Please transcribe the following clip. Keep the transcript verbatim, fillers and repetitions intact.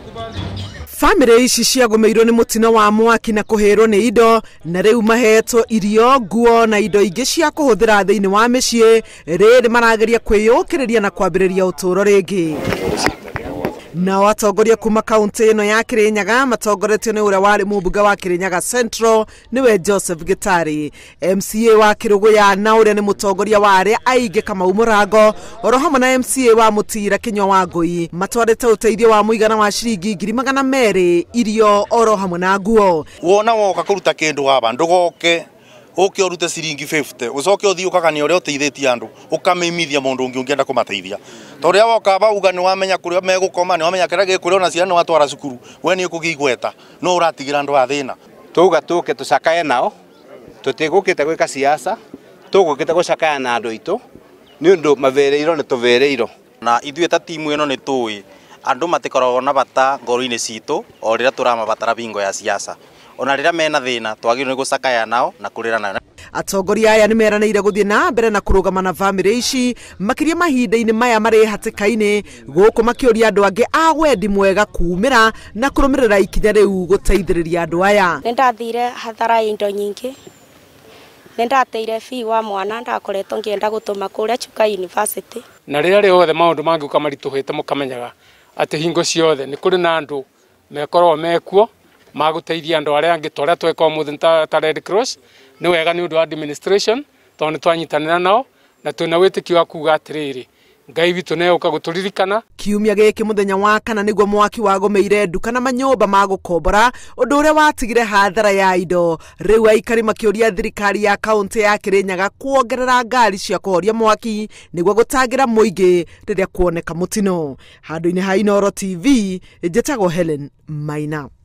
Bamĩrĩ ici ciagũmĩirwo nĩ mũtino wa mwaki na kũhĩrwo nĩ indo na rĩu mahetwo irio, nguo na indo ingĩ cia kũhũthĩra thĩinĩ wa mĩciĩ, rĩrĩ marageria kwĩyũkĩrĩria na kwambĩrĩria ũtũũro rĩngĩ. Nao atongoria kuma kaunti ĩno ya Kirinyaga matongoretio nĩ ũrĩa warĩ mũmbunge wa Kirinyaga Central niwe Joseph Gitari, M C A wa Kerugoya na ũrĩa nĩ mũtongoria wa arĩa aingĩ Kamau Mũrango, oro hamwe na M C A wa Mũtira Kinyua wa Ngui matwarĩte ũteithio wa mũigana wa ciringi ngiri magana merĩ, irio oro hamwe na nguo. Wona woka kũruta kĩndũ haba ndũgoke ũke ũrute ciringi fifty ucoke ũthiĩ ũkagania ũrĩa ũteithĩtie andũ ũkamĩmithia mũndũ ũngĩ ũngĩenda kũmateithia. Torĩa woka bauga nĩ wamenya kũrĩa megũkoma, nĩ wamenya kĩrĩa gĩkũrĩa ona ciana watwara cukuru, we nĩ ũkũgĩa igweta no ũratigĩra andũ athĩna. Tuga tũke tũcakaye nao tũtigũkĩte gwĩka siasa, tũgũkĩte gũcakaya na andũ aitũ nĩ ũndũ mavereirwo nĩ tũvereirwo. Na ithuĩ ta timu ĩno nĩ tũĩ andũ matikoragwo na bata ngoro-inĩ citũ o rĩrĩa tũramabatara bingo ya siasa. Ona rĩrĩa mena thĩna twagĩrĩirwo nĩ gũcakaya nao na kũrĩra nao. Atongoria aya nĩ meranĩire gũthiĩ na mbere na kũrũgama na bamĩrĩ ici makĩria mahinda-inĩ maya marĩ hatĩka-inĩ, gũkũ makĩũria andũ angĩ a wendi mwega kumĩra na kũrũmĩrĩra ikinya rĩu gũteithĩrĩria andũ aya. Nĩ ndathire hathara indo nyingĩ, nĩ ndateire fee wa mwana ndakoretwo ngĩenda gũtũma kũrĩa Chuka University. Na rĩrĩa rĩothe maũndũ mangĩũka maritũhĩte mũkamenyaga atĩ hingo ciothe nĩ kũrĩ na andũ mekoragwo mekuo magũteithia andũ arĩa angĩ tũrĩa tweka mũthĩ ta Red Cross. Nĩ wega nĩ ũndũ wa administration tondũ nĩ twanyitanĩra nao na twĩna wĩtĩkio wa kuuga atĩrĩrĩ Ngai witũ nĩegũka gũtũririkana. Kiumia gĩkĩ mũthenya wa kana nĩguo mwaki wagũmĩire nduka na manyũmba ma gũkombora, ũndũ ũrĩa watigire hathara ya indo. Rĩu aikari makĩũria thirikari ya kaunti ya Kirinyaga kuongerera ngari cia kũhoria mwaki nĩguo gũtangĩra mũingĩ rĩrĩa kuoneka mũtino. Handũ-inĩ ha Inooro T V, njĩtagwo Helen Maina.